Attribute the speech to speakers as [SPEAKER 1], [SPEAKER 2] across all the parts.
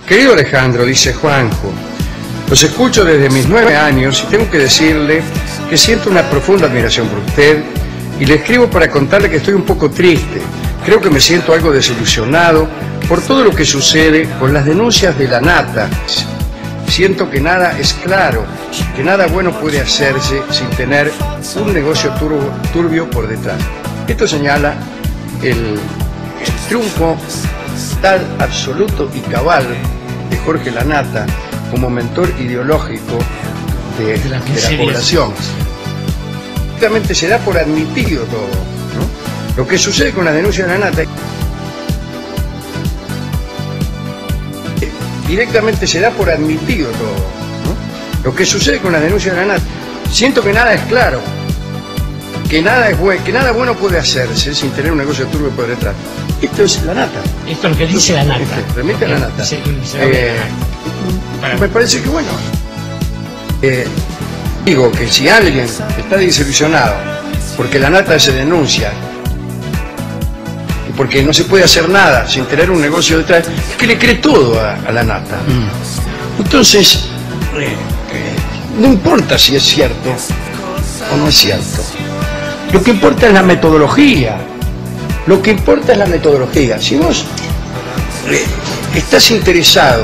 [SPEAKER 1] Querido Alejandro, dice Juanjo, los escucho desde mis 9 años y tengo que decirle que siento una profunda admiración por usted y le escribo para contarle que estoy un poco triste. Creo que me siento algo desilusionado por todo lo que sucede con las denuncias de la nata. Siento que nada es claro, que nada bueno puede hacerse sin tener un negocio turbio por detrás. Esto señala el triunfo tal, absoluto y cabal de Jorge Lanata como mentor ideológico de la población. Directamente se da por admitido todo, ¿no? Lo que sucede con la denuncia de Lanata directamente se da por admitido todo, ¿no? Lo que sucede con la denuncia de Lanata. Siento que nada es claro, que nada bueno puede hacerse sin tener un negocio turbio por detrás. Esto es Lanata.
[SPEAKER 2] Esto es lo que dice Lanata.
[SPEAKER 1] Remite a Lanata. Me parece que bueno. Digo que si alguien está desilusionado porque Lanata se denuncia y porque no se puede hacer nada sin tener un negocio detrás, es que le cree todo a Lanata. Entonces, no importa si es cierto o no es cierto. Lo que importa es la metodología. Lo que importa es la metodología. Si vos estás interesado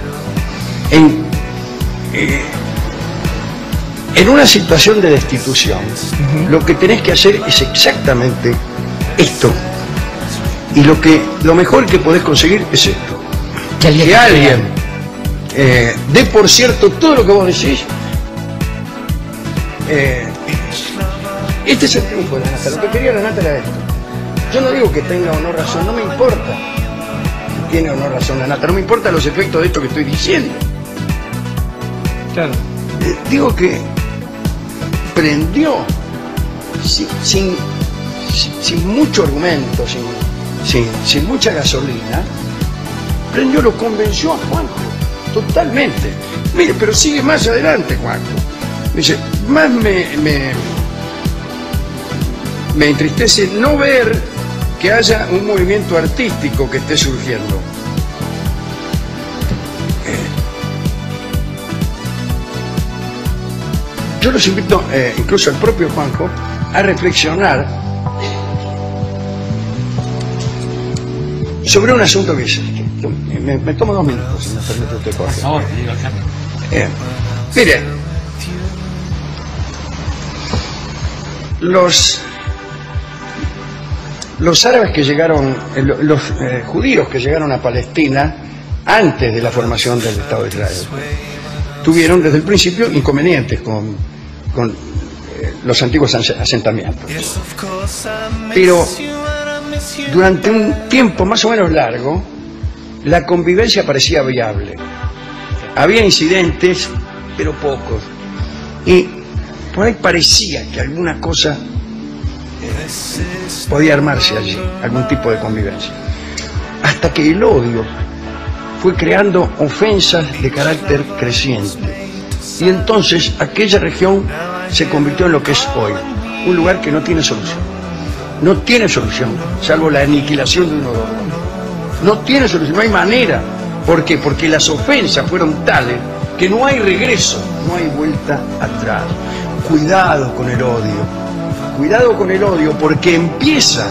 [SPEAKER 1] en una situación de destitución, lo que tenés que hacer es exactamente esto. Y lo mejor que podés conseguir es esto. Que alguien dé por cierto todo lo que vos decís. Este es el triunfo de Lanata. Lo que quería Lanata era esto. Yo no digo que tenga o no razón, no me importa si tiene o no razón Lanata, no me importan los efectos de esto que estoy diciendo.
[SPEAKER 2] Claro.
[SPEAKER 1] Digo que prendió sin mucho argumento, sin mucha gasolina, prendió, lo convenció a Juanjo, totalmente. Mire, pero sigue más adelante Juanjo. Dice, más me entristece no ver que haya un movimiento artístico que esté surgiendo. Yo los invito, incluso al propio Juanjo, a reflexionar sobre un asunto que es... Me tomo 2 minutos, si me permite usted, Jorge.
[SPEAKER 2] Por favor, digo,
[SPEAKER 1] mire, los árabes que llegaron, los judíos que llegaron a Palestina antes de la formación del Estado de Israel, tuvieron desde el principio inconvenientes con los antiguos asentamientos. Pero durante un tiempo más o menos largo, la convivencia parecía viable. Había incidentes, pero pocos. Y por ahí parecía que alguna cosa podía armarse allí, algún tipo de convivencia. Hasta que el odio fue creando ofensas de carácter creciente. Y entonces aquella región se convirtió en lo que es hoy, un lugar que no tiene solución. No tiene solución, salvo la aniquilación de uno de otro. No tiene solución, no hay manera. ¿Por qué? Porque las ofensas fueron tales que no hay regreso, no hay vuelta atrás. Cuidado con el odio. Cuidado con el odio, porque empieza,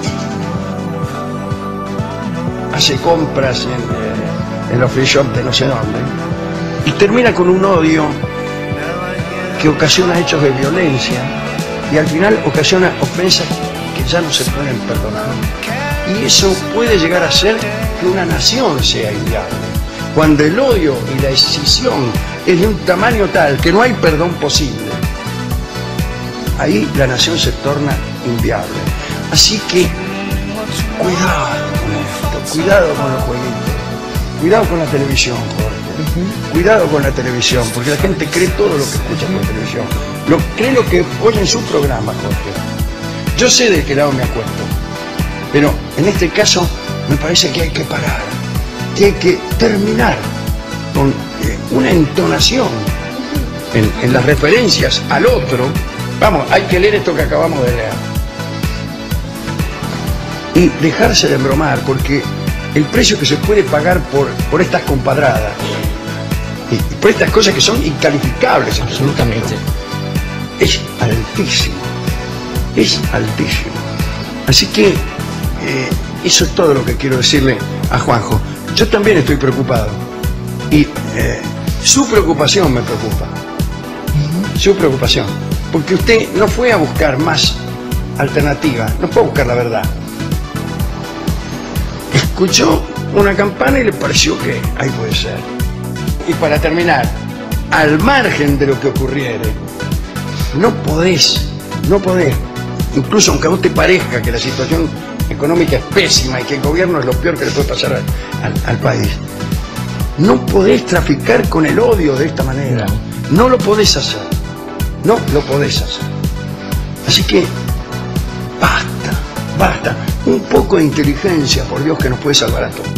[SPEAKER 1] hace compras en los free shop de no sé dónde, y termina con un odio que ocasiona hechos de violencia y al final ocasiona ofensas que ya no se pueden perdonar. Y eso puede llegar a ser que una nación sea inviable. Cuando el odio y la escisión es de un tamaño tal que no hay perdón posible, ahí la nación se torna inviable. Así que cuidado con esto, cuidado con los jueguitos, cuidado con la televisión, Jorge. Cuidado con la televisión, porque la gente cree todo lo que escucha por televisión. Cree lo que oye en su programa, Jorge. Yo sé de qué lado me acuesto, pero en este caso me parece que hay que parar, que hay que terminar con una entonación en las referencias al otro. Vamos, hay que leer esto que acabamos de leer. Y dejarse de embromar, porque el precio que se puede pagar por estas compadradas y por estas cosas que son incalificables.
[SPEAKER 2] Absolutamente.
[SPEAKER 1] Es altísimo, es altísimo. Así que eso es todo lo que quiero decirle a Juanjo. Yo también estoy preocupado y su preocupación me preocupa, su preocupación, porque usted no fue a buscar más alternativa, no fue a buscar la verdad. Escuchó una campana y le pareció que ahí puede ser. Y para terminar, al margen de lo que ocurriere, no podés, incluso aunque a vos te parezca que la situación económica es pésima y que el gobierno es lo peor que le puede pasar al país, no podés traficar con el odio de esta manera. No lo podés hacer, no lo podés hacer. Así que basta, un poco de inteligencia, por Dios, que nos puede salvar a todos.